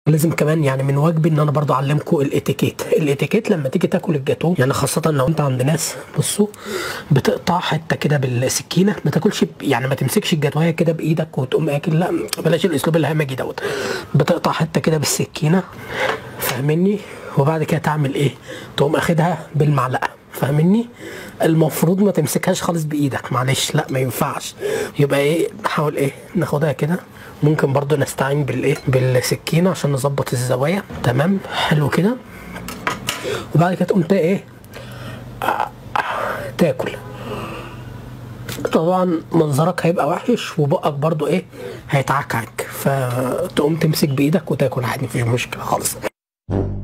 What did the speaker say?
لازم كمان يعني من واجبي ان انا برضو اعلمكم الاتيكيت لما تيجي تاكل الجاتوه، يعني خاصه لو انت عند ناس. بصوا، بتقطع حته كده بالسكينه، ما تاكلش يعني ما تمسكش الجاتوه كده بايدك وتقوم اكل، لا بلاش الاسلوب الهمجي دوت. بتقطع حته كده بالسكينه، فاهمني؟ وبعد كده تعمل ايه؟ تقوم اخدها بالمعلقه، فاهمني؟ المفروض ما تمسكهاش خالص بايدك، معلش لا ما ينفعش. يبقى ايه، نحاول ايه ناخدها كده. ممكن برضو نستعين بالايه بالسكينه عشان نظبط الزوايا. تمام، حلو كده. وبعد كده تقوم ايه تاكل. طبعا منظرك هيبقى وحش وبقك برضو ايه هيتعكعك، فتقوم تمسك بايدك وتاكل عادي، مفيش مشكله خالص.